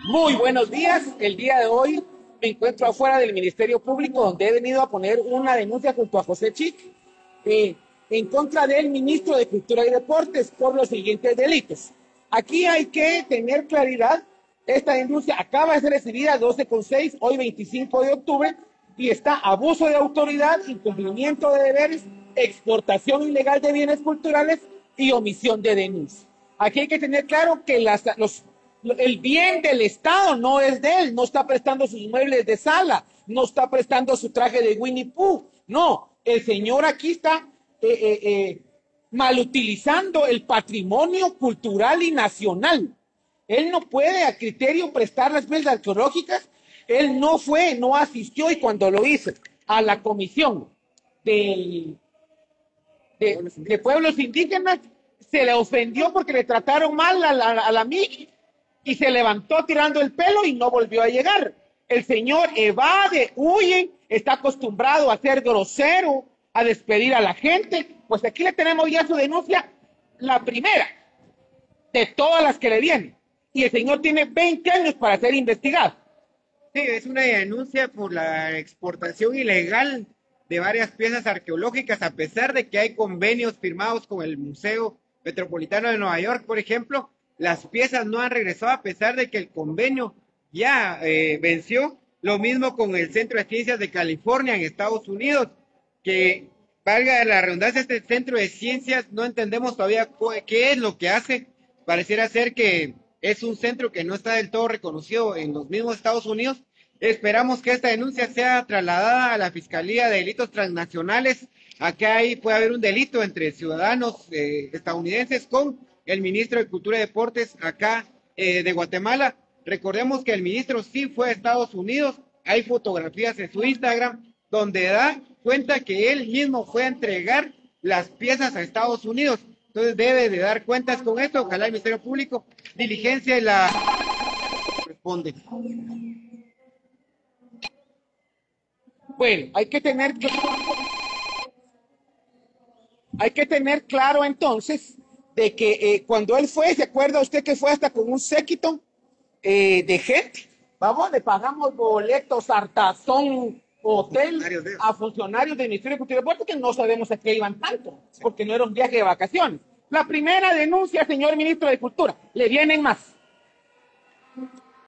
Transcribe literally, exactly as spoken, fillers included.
Muy buenos días. El día de hoy me encuentro afuera del Ministerio Público, donde he venido a poner una denuncia junto a José Chic eh, en contra del ministro de Cultura y Deportes por los siguientes delitos. Aquí hay que tener claridad. Esta denuncia acaba de ser recibida doce con seis, hoy veinticinco de octubre, y está abuso de autoridad, incumplimiento de deberes, exportación ilegal de bienes culturales y omisión de denuncia. Aquí hay que tener claro que las, los, el bien del Estado no es de él, no está prestando sus muebles de sala, no está prestando su traje de Winnie Pooh, no, el señor aquí está eh, eh, eh, malutilizando el patrimonio cultural y nacional. Él no puede a criterio prestar las piezas arqueológicas. Él no fue, no asistió, y cuando lo hizo a la comisión del, de, de pueblos indígenas, se le ofendió porque le trataron mal a la, a la M I C y se levantó tirando el pelo y no volvió a llegar. El señor evade, huye, está acostumbrado a ser grosero, a despedir a la gente. Pues aquí le tenemos ya su denuncia, la primera de todas las que le vienen. Y el señor tiene veinte años para ser investigado. Sí, es una denuncia por la exportación ilegal de varias piezas arqueológicas, a pesar de que hay convenios firmados con el Museo Metropolitano de Nueva York, por ejemplo. Las piezas no han regresado a pesar de que el convenio ya eh, venció. Lo mismo con el Centro de Ciencias de California en Estados Unidos, que, valga la redundancia, este Centro de Ciencias no entendemos todavía qué es lo que hace. Pareciera ser que es un centro que no está del todo reconocido en los mismos Estados Unidos. Esperamos que esta denuncia sea trasladada a la Fiscalía de Delitos Transnacionales. Acá ahí puede haber un delito entre ciudadanos eh, estadounidenses con el ministro de Cultura y Deportes acá eh, de Guatemala. Recordemos que el ministro sí fue a Estados Unidos. Hay fotografías en su Instagram donde da cuenta que él mismo fue a entregar las piezas a Estados Unidos. Entonces debe de dar cuentas con esto. Ojalá el Ministerio Público diligencia la responde. Bueno, hay que tener hay que tener claro entonces de que eh, cuando él fue, ¿se acuerda usted que fue hasta con un séquito eh, de gente? Vamos, le pagamos boletos, hartazón, hotel a funcionarios del Ministerio de Cultura y Deportes que no sabemos a qué iban tanto, porque no era un viaje de vacaciones. La primera denuncia, señor ministro de Cultura, le vienen más.